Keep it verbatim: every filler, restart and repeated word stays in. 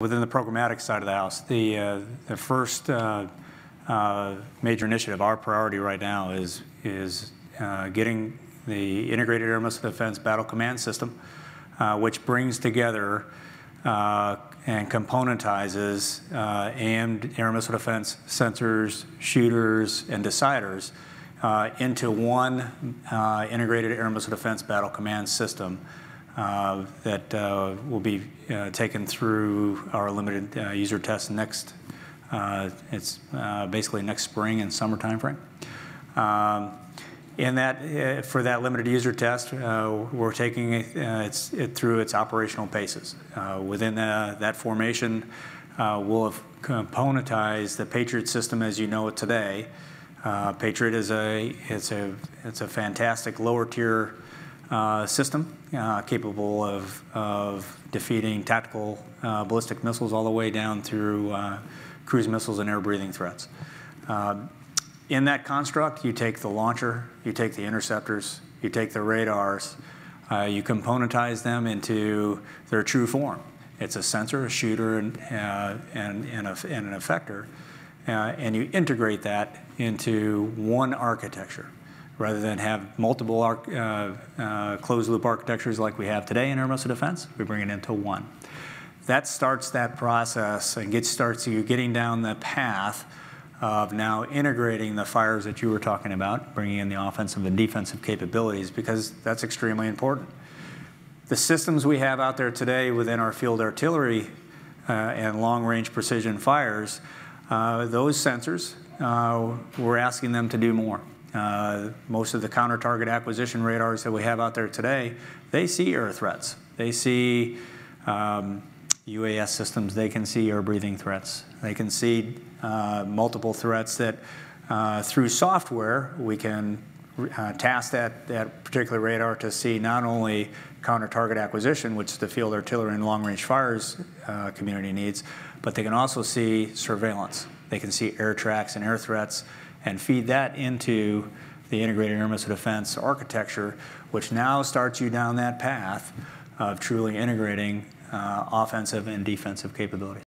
Within the programmatic side of the house, the, uh, the first uh, uh, major initiative, our priority right now is, is uh, getting the Integrated Air Missile Defense Battle Command System, uh, which brings together uh, and componentizes uh, aimed air missile defense sensors, shooters, and deciders uh, into one uh, Integrated Air Missile Defense Battle Command System Uh, that uh, will be uh, taken through our limited uh, user test next, uh, it's uh, basically next spring and summer timeframe. Um, in that, uh, for that limited user test, uh, we're taking it, uh, it's, it through its operational paces. Uh, within the, that formation, uh, we'll have componentized the Patriot system as you know it today. Uh, Patriot is a, it's a, it's a fantastic lower tier Uh, system uh, capable of, of defeating tactical uh, ballistic missiles all the way down through uh, cruise missiles and air-breathing threats. Uh, in that construct, you take the launcher, you take the interceptors, you take the radars, uh, you componentize them into their true form. It's a sensor, a shooter, and, uh, and, and, a, and an effector, uh, and you integrate that into one architecture. Rather than have multiple arc, uh, uh, closed-loop architectures like we have today in air missile defense, we bring it into one. That starts that process and gets starts you getting down the path of now integrating the fires that you were talking about, bringing in the offensive and defensive capabilities, because that's extremely important. The systems we have out there today within our field artillery uh, and long-range precision fires, uh, those sensors, uh, we're asking them to do more. Uh, most of the counter-target acquisition radars that we have out there today, they see air threats. They see um, U A S systems. They can see air-breathing threats. They can see uh, multiple threats that, uh, through software, we can uh, task that, that particular radar to see not only counter-target acquisition, which the field artillery and long-range fires uh, community needs, but they can also see surveillance. They can see air tracks and air threats, and feed that into the Integrated Air Missile Defense architecture, which now starts you down that path of truly integrating uh, offensive and defensive capabilities.